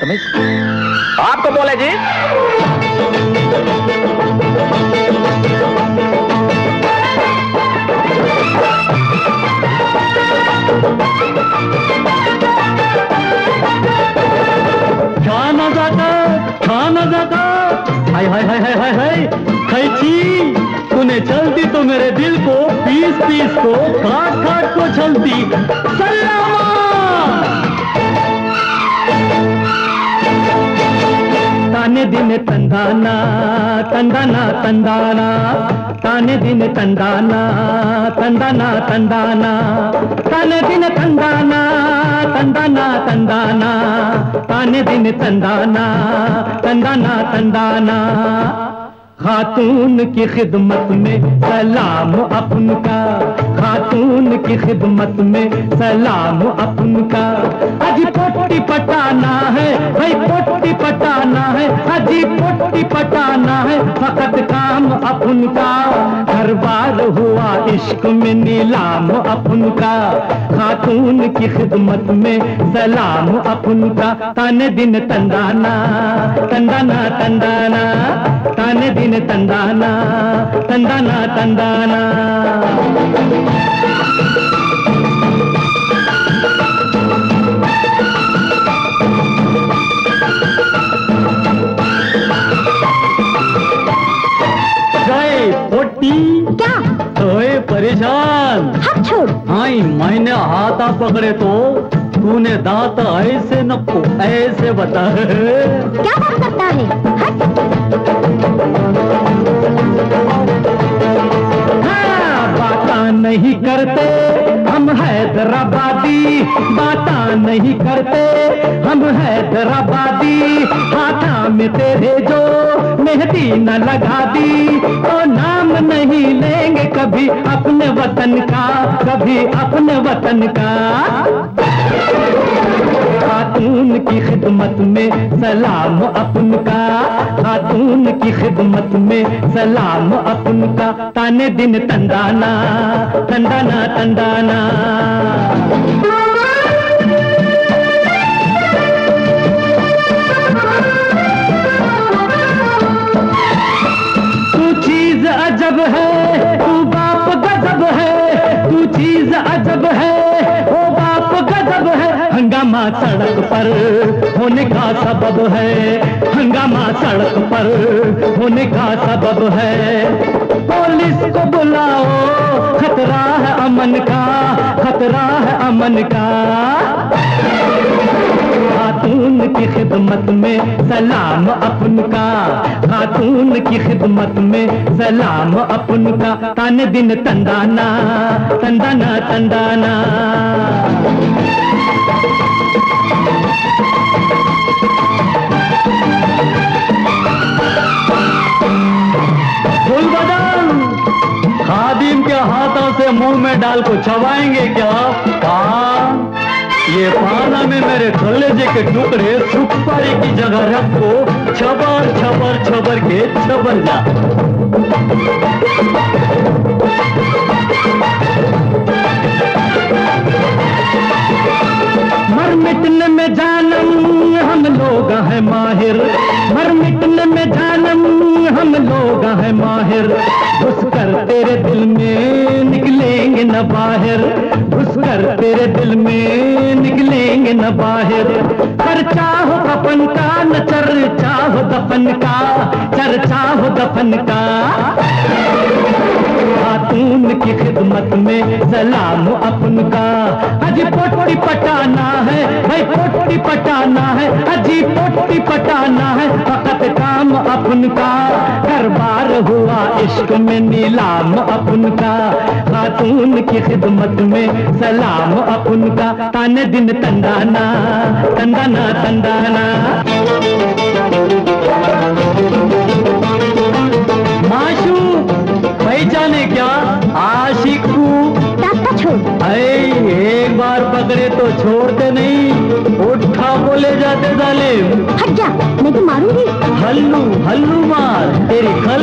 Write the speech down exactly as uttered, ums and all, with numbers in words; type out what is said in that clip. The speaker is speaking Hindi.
बदतमीज। आपको बोले जी। खाना जाता खाना जाता हाय हाय हाय हाय हाय हाय खैची तूने चलती तो मेरे दिल को पीस पीस को काट काट को चलती। सलामा ताने दिन तंदाना तंदाना तंदाना ताने दिन तंदाना तंदाना तंदाना ताने दिन तंदाना तंदाना तंदाना ताने दिन तंदाना तंदाना तंदाना। खातून की खिदमत में सलाम अपन का, खातून की खिदमत में सलाम अपन का। अजी पोटी पटाना है भाई पोटी पटाना है, अजी पोटी पटाना है फकत काम अपन का। हर बार हुआ इश्क में नीलाम अपन का, खातून की खिदमत में सलाम अपन का। ताने दिन तंदाना तंदाना तंदाना ताने दिन तंदाना तंदाना तंदाना। गए पोटी क्या ओए परेशान हाथ छोड़। हाँ मैंने हाथा पकड़े तो तूने दांत ऐसे नको ऐसे बता। क्या बात करता है हट। हाँ, बाता नहीं करते हम हैदराबादी, बाता नहीं करते हम हैदराबादी। हाथा में तेरे जो मेहंदी न लगा दी तो नाम नहीं लेंगे कभी अपने वतन का, कभी अपने वतन का। खातून की खिदमत में सलाम अपन का, खातून की खिदमत में सलाम अपन का। ताने दिन तंदाना तंदाना तंदाना। तू चीज अजब है तू बाप गजब है, तू चीज अजब है ओ बाप गजब है। हंगामा सड़क पर होने का सबब है, हंगामा सड़क पर होने का सबब है। पुलिस को बुलाओ खतरा है अमन का, खतरा है अमन का। खातून की खिदमत में सलाम अपन का, खातून की खिदमत में सलाम अपन का। ताने दिन तंदाना तंदाना तंदाना। खादिम के हाथों से मुंह में डाल को चबाएंगे क्या? हाँ, ये पाना में मेरे कलेजे के टुकड़े सुपारी की जगह रखो, छबर छबर छबर के छबर जा। मर मिटने में जानम हम लोग हैं माहिर, मर मिटने में जानम हम लोग हैं माहिर। घुसकर तेरे दिल में निकलेंगे न बाहर, घुसकर तेरे दिल में निकलेंगे न बाहर। चर्चा हो दफन का न चर्चा हो दफन का, चर्चा हो दफन का। खातून की खिदमत में सलाम अपन का। अजी पोटी पटाना है भाई पोटी पटाना है, अजी पोटी पटाना है फकत काम अपन का। हर बार हुआ इश्क में नीलाम अपन का, खातून की खिदमत में सलाम अपन का। ताने दिन तंदाना तंदाना तंदाना। माशू पहचाने क्या आशिकू? एक बार पकड़े तो छोड़ते नहीं, उठा बोले जाते जालिम। हट जा नहीं तो मारूंगी। हल्लू हल्लू मार तेरी